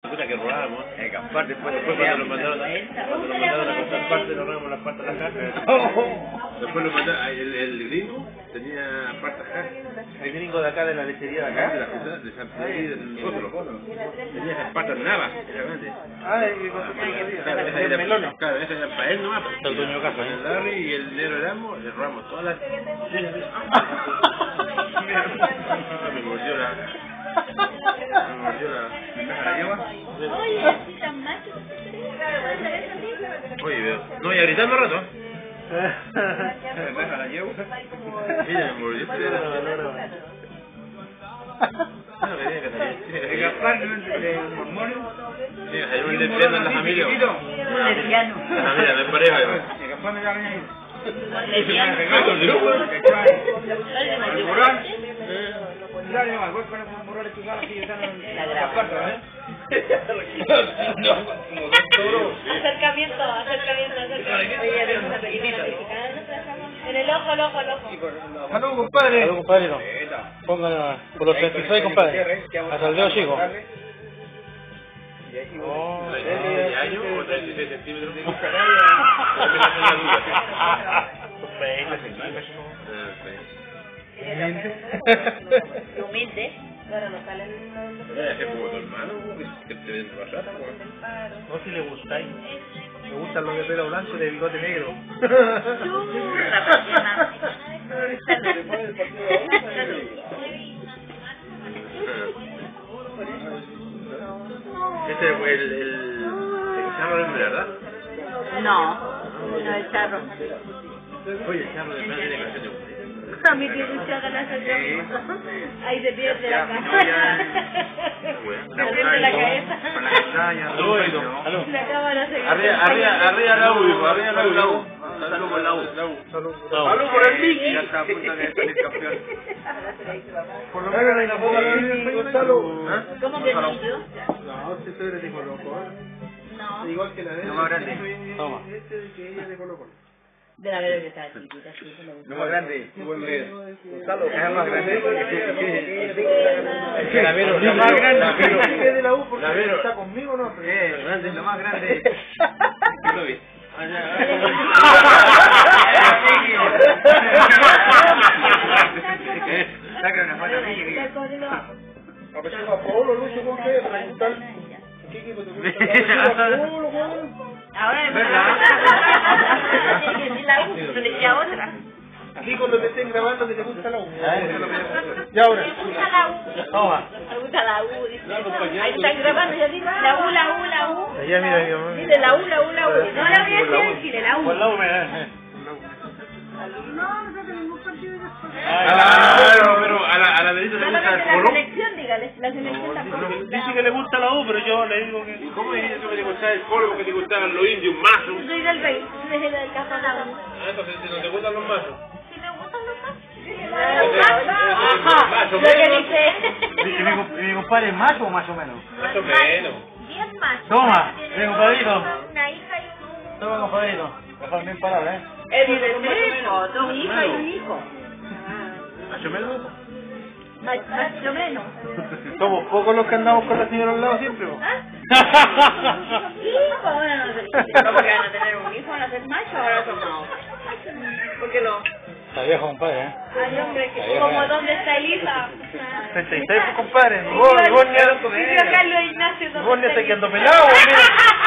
Puta que robábamos. Gaspar después cuando lo mandaron a contar parte, lo robamos las partes de la caja. Después lo mandaron, el gringo tenía partes de caja. El gringo de acá, de la lechería de acá. De San Pedro, del otro. Tenía esas patas navas, realmente. Ah, y claro, esa era para él nomás. El dueño de casa, el Larry y el negro Erasmo, le robamos todas las... Me mordió la... Oye, tan macho. Oye, no voy a gritar más rato. ¿La llevo? Mira, me mordió. El Gaspar de mormones. Sí, hay un lesbiano en la familia. Un lesbiano. La familia, me pareja. El Gaspar me llama ahí. Lesbiano. Acercamiento. En el ojo. Salud, compadre. Salud, compadre. Pónganlo por los 36, compadre. Hasta el dedo chico. Oh, ¿de año o 36 centímetros? Humilde. Claro, no salen Es como tu hermano, que te ven rata. No, si le gustáis. Me gustan los de pelo blanco y de bigote negro. Este fue el charro de verdad. No, el charro. Oye, el charro de verdad tiene canción de mujer. A mí que se haga la sesión. Ahí se pierde la cabeza. Se pierde la cabeza. Con la castaña. La cámara se Arriba la U, arriba la U. Salud por la U. Salud por el Mickey. Ya está a punto de salir campeón. Por lo menos en la boca de Gonzalo. ¿Cómo que no? No, si tú eres de Colo Colo. No. Igual que la de Lo más grande. Toma. Este de que ella es de Colo Colo. De la verdad que está chiquita, sí. Lo más grande. Gonzalo, es el más grande. Es que la Vero, Lo más grande. Es de la U porque La Vero. está conmigo, ¿no? Es lo más grande. Lo vi. Saca una foto mía. A pesar de Pablo, Lucho, ¿cómo que preguntar? ¿Qué equipo te gusta? Pablo, Ahora es verdad. La U, se le decía otra. Di cuando te estén grabando que te gusta la U. Y ahora. Me gusta la U. Toma. Me gusta la U. Dice. Ahí están grabando, ya digo. La U. Allá mira, mi mamá. Dice la U. No la voy a decir en Chile, la U. Por la U me da. Claro, pero a la Verita le gusta el La polo. selección, dígale. La selección tampoco. Dice que le gusta la U, pero yo le digo que... ¿Cómo dices tú que te gustaba el polo porque te gustaban los indios machos? Soy del rey, soy del Casanao. Entonces, si no te gustan los machos. Si me gustan los Más o lo que menos. dice. Mi compadre es macho o más o menos. Más o menos. Bien macho. Toma, ven, compadrito. Una hija y un... Toma, compadrito. Dejar bien parado, ¿eh? Dos hijas y un hijo. Más o menos. Más o menos. Somos pocos los que andamos con la señora al lado siempre, ¿no? Hijo, ahora no sé. No, porque van a tener un hijo, van a ser machos, ahora son maos. Porque no. Está viejo, compadre, ¿eh? Ay, hombre, que como dónde está Elisa. 36, pues, compadre. Vos ni Carlos Ignacio. vos ni te quedando pelado, mira.